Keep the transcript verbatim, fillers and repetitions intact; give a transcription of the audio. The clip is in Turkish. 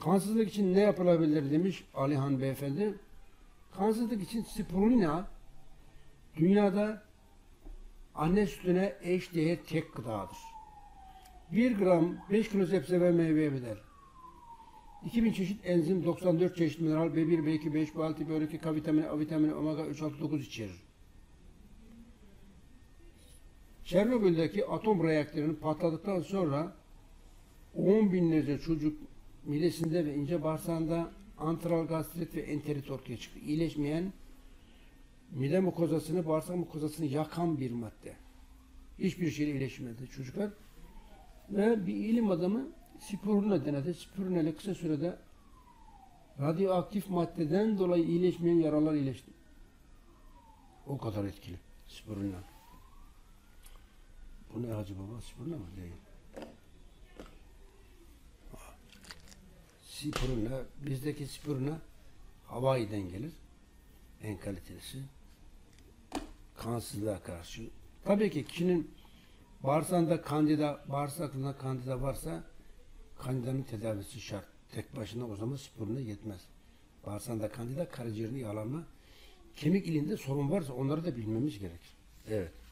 Kansızlık için ne yapılabilir demiş Alihan Beyefendi. Kansızlık için spirulina dünyada anne sütüne eş değer tek gıdadır. bir gram beş kilo sebze ve meyveye bedel. iki bin çeşit enzim, doksan dört çeşit mineral, B bir, B iki, B üç, B altı, B on iki, K vitamini, A vitamini, omega üç, altı, dokuz içerir. Çernobyl'deki atom reaktörünün patladıktan sonra on binlerce çocuk midesinde ve ince bağırsağında antral gastrit ve enterit ortaya çıktı. İyileşmeyen mide mukozasını, bağırsak mukozasını yakan bir madde. Hiçbir şeyle iyileşmedi çocuklar. Ve bir ilim adamı spirulina denedi. Spirulina ile kısa sürede radyoaktif maddeden dolayı iyileşmeyen yaralar iyileşti. O kadar etkili spirulina. Bu ne Hacı Baba? Spirulina mı? Değil. Spirulina, bizdeki spirulina Hawaii'den gelir. En kalitelisi. Kansızlığa karşı. Tabii ki kişinin bağırsağında kandida, bağırsaklarında kandida varsa kandidanın tedavisi şart. Tek başına o zaman spirulina yetmez. Bağırsağında kandida, karaciğerini yağlanma, kemik ilinde sorun varsa onları da bilmemiz gerekir. Evet.